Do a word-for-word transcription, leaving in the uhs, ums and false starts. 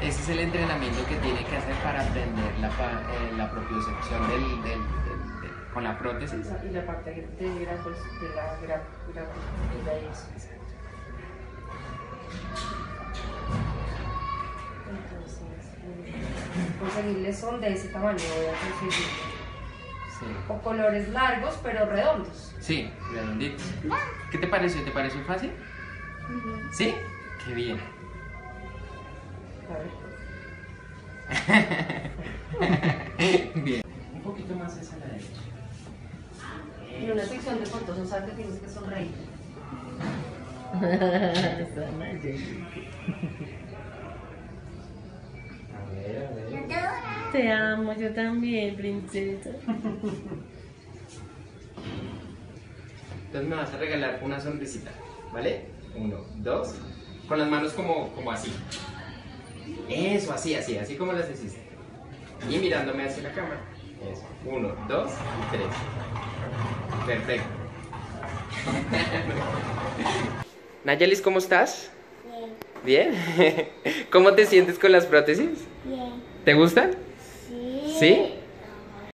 ese es el entrenamiento que tiene que hacer para aprender la, pa- eh, la propiocepción del, del, del, del- con la prótesis. Y la parte de la pues, de la gra, gra, de la eso. Entonces, eh, conseguirle son de ese tamaño, voy a conseguir. Sí. O colores largos pero redondos. Sí, redonditos. ¿Qué te pareció? ¿Te pareció fácil? ¿Sí? Qué bien. A ver. Bien. Un poquito más hacia la derecha. En una sección de fotos, o sea que tienes que sonreír. A ver, a ver. Te amo, yo también, princesa. Entonces me vas a regalar una sonrisita, ¿vale? Uno, dos. Con las manos como, como así. Eso, así, así, así como las hiciste. Y mirándome hacia la cámara. Eso. Uno, dos y tres. Perfecto. Nayelis, ¿cómo estás? Bien. ¿Bien? ¿Cómo te sientes con las prótesis? Bien. ¿Te gustan? Sí. ¿Sí?